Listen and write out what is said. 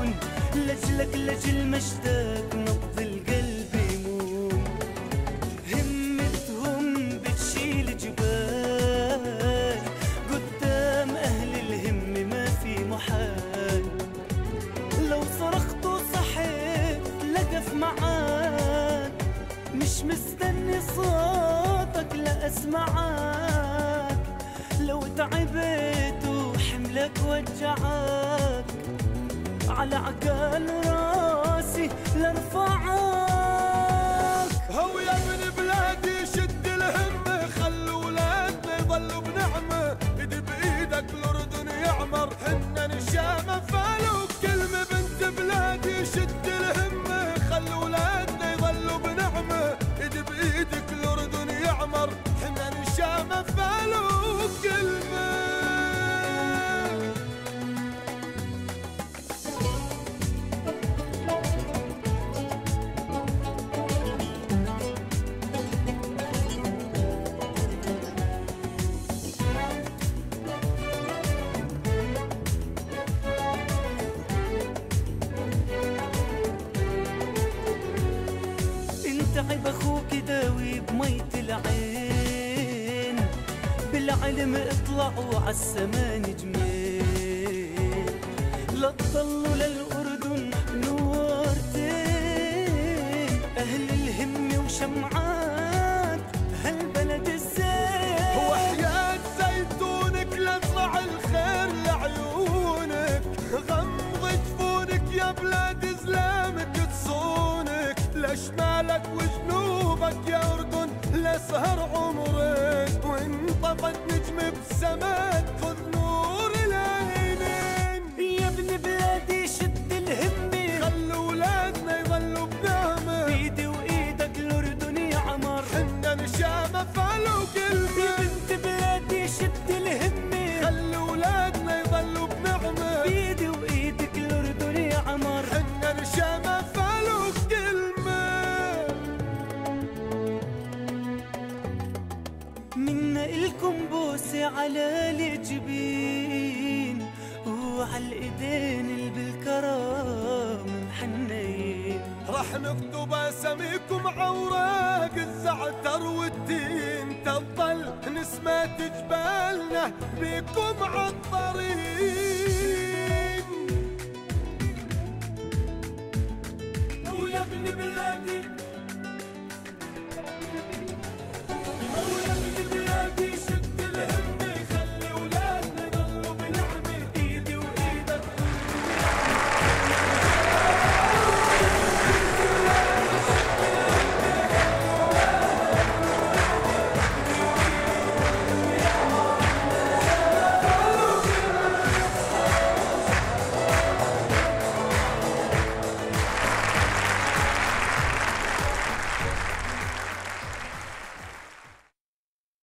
يهون، لجلك لجل مجدك نبض القلب يمون. همتهم بتشيل جبال، قدام أهل الهم ما في محال. لو صرخت وصحيت لقف معاك، مش مستني صوتك لأسمعك. لو تعبت وحملك وجعك، على عقال راسي لارفعك. هو يا ابن بلادي شد الهمة، خلوا ولادنا يضلوا بنعمة. ايد بايدك الاردن يعمر، حنا نشامة فالو كلمة. بنت بلادي شد الهمة، خلوا ولادنا يضلوا بنعمة. ايد بايدك الاردن يعمر، حنا نشامة فالو كلمة. تعب اخوك داوي بمية العين، بالعلم اطلعوا عالسما نجمين. لا تضلوا للأردن نورتين، أهل الهم وشمعات هالبلد الزين. وحياة زيتونك لازرع الخير لعيونك، غمض جفونك يا بلاد إسلامك تصونك. لشمالك وجنوبك يا أردن لسهر عمرك، وانطفت نجم بسماك خذ نور العينين. يا ابن بلادي شد الهمة، خلوا ولادنا يضلوا بنعمة. بإيدي وإيدك الأردن يعمر، حنا نشامة فالو كلمة. يا بنت بلادي شد الهمة، خلوا ولادنا يضلوا بنعمة. بإيدي وإيدك الأردن يعمر، حنا نشامة فالو كلمة. منا إلكم بوسة على الجبين، وعالإيدين اللي بالكرام محنين. رح نكتب اساميكم عوراق الزعتر والتين، تضل نسمة جبالنا بيكم عالطريق.